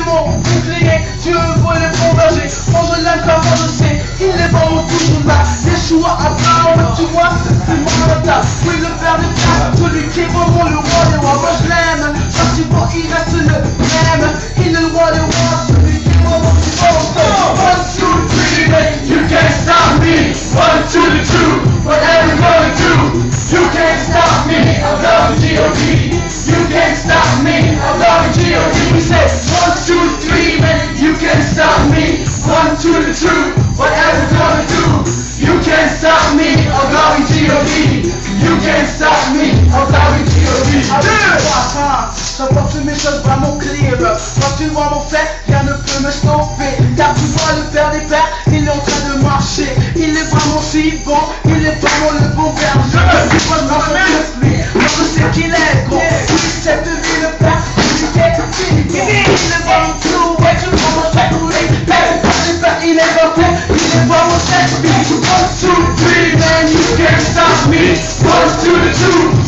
mon bouclier, Dieu voit les bons bergers. Moi je l'aime comme moi je sais, il est vraiment toujours là. Yeshua Abraham, tu vois, c'est mon mental. Oui, le père des pères, celui qui est vraiment le roi des rois. Moi je l'aime, quand tu vois, il reste le même. Il est le roi des rois, celui qui est vraiment le roi. 1, 2, 3, man, you can't stop me. 1, 2, 2, whatever you gonna do, you can't stop me. I'm loving G.O.D. You can't stop me. I'm loving G.O.D. We say 1, 2, 3, man, you can't stop me. 1, 2, 2, whatever you gonna do, you can't stop me. I'm loving G.O.D. You can't stop me. I'm loving G.O.D. J'apporte ce message vraiment clear. Quand tu vois mon fait, rien ne peut me stopper. Car tu vois le père des pères, il est en train de marcher. Il est vraiment si bon, il est vraiment le bon berger. Je suis pas dans le lui, moi je sais qu'il est gros. Oui, cette vie le père, il est fini. Il est vraiment tout, ouais, tu vois mon chèque pour lui. Il est vraiment, il est vraiment chèque. 1, 2, 3, man, you can't stop me. 1, 2, 2.